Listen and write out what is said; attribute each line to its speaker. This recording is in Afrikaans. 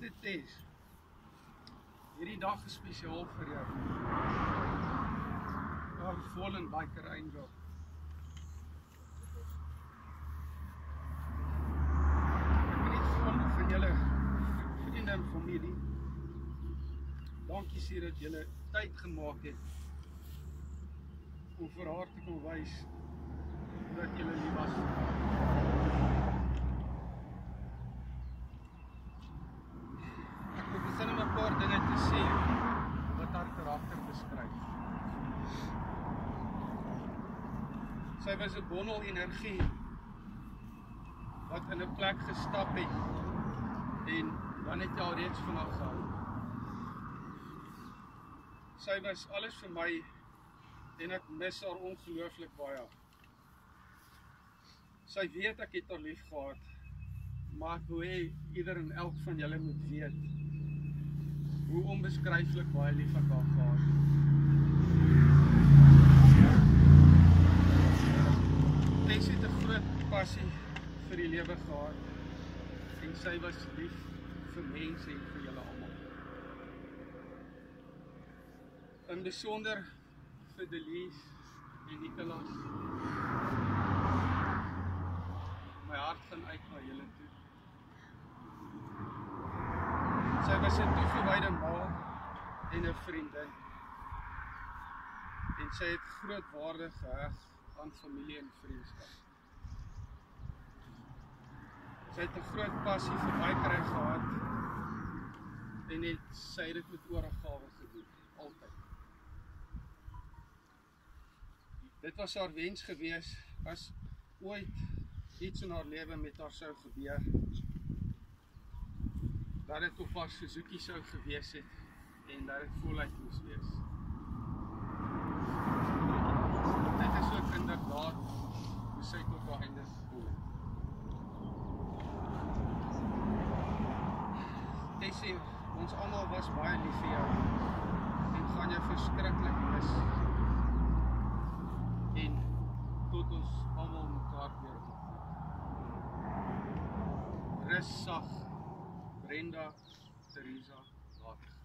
Speaker 1: Geliefde Tess, hierdie dag is spesiaal vir jou. Our fallen biker angel. Ek wil net vir julle vriende en familie dankie sê dat julle tyd gemaak het om vir haar te kon wys dat julle lief was. Ek wil begin om 'n paar dinge te sê wat haar karakter beskryf. Sy was 'n bondel energie wat in 'n plek gestap het en dan het jy al reeds van haar gehou. Sy was alles vir my en ek mis haar ongelooflik baie. Sy weet ek het haar lief gehad, maar ek wil hê ieder en elk van julle moet weet hoe onbeskryflik baie lief ek haar gehad. Tess het 'n groot passie vir die lewe gehad en sy was lief vir mense en vir julle almal. In besonder vir Delise en Nicholas. My hart gaan uit na julle toe. Sy was 'n toegewyde ma en 'n vriendin. En sy het groot waarde geheg aan familie en vriendskap. Sy het 'n groot passie vir bikery gehad en sy het dit met oorgawe gedoen, altyd. Dit was haar wens gewees, as ooit iets in haar lewe met haar sou gebeur, dat dit op haar Suzuki sou gewees het en dat dit voluit moes wees. Dit is ook inderdaad hoe sy tot haar einde gevoel het. Tess sê, ons almal was baie lief vir jou en gaan jou verskriklik mis. En tot ons almal mekaar weer ontmoet. Rus sag, Brenda, Teresa, later.